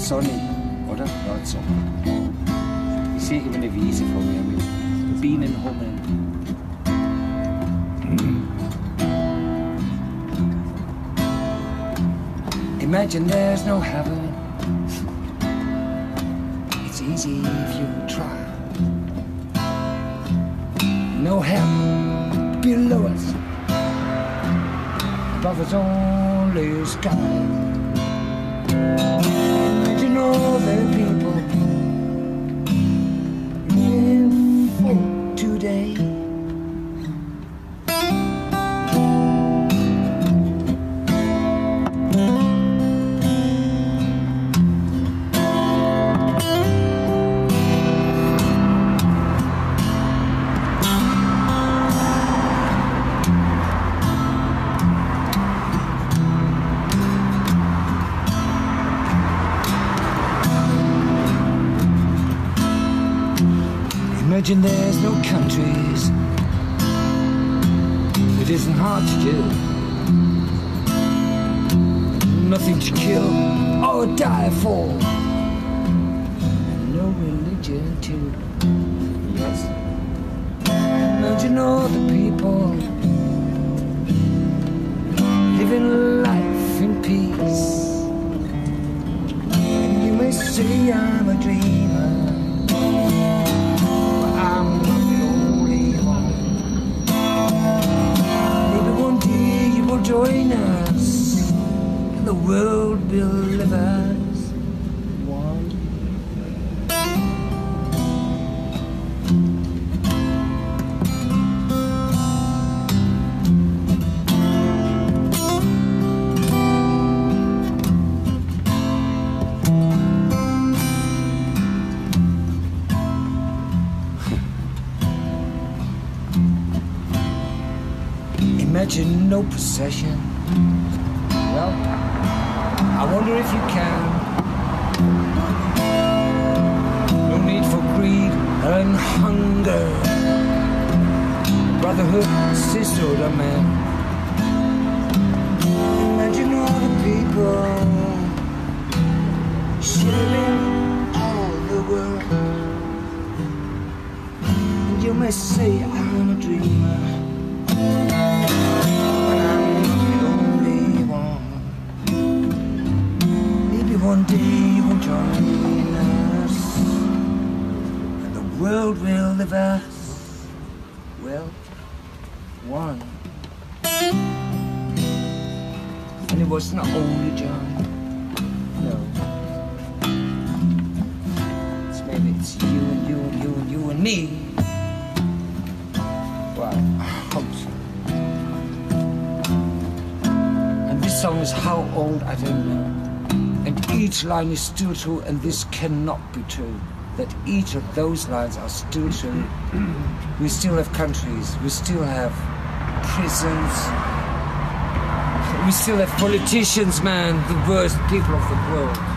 Sonne, oder? Ja, Sommer. Ich sehe immer eine Wiese vor mir mit Bienen, Hummeln. Imagine there's no heaven. It's easy if you try. No heaven below us. Above us only sky. Imagine all the people in today. Imagine there's no countries. It isn't hard to do. Nothing to kill or die for. And no religion too. Yes. Imagine all the people living life in peace. And you may say I'm a dreamer. Join us, and the world will live as one. Imagine no possession. Well, I wonder if you can. No need for greed and hunger. Brotherhood, sisterhood, a man. Imagine all the people sharing all the world. And you may say I'm a dreamer. One day you will join us, and the world will live as, well, one. And it was not only John, no. Maybe it's you and you and you and you and me. Well, I hope so. And this song is how old, I don't know. And each line is still true, and this cannot be true. That each of those lines are still true. We still have countries, we still have prisons, we still have politicians, man, the worst people of the world.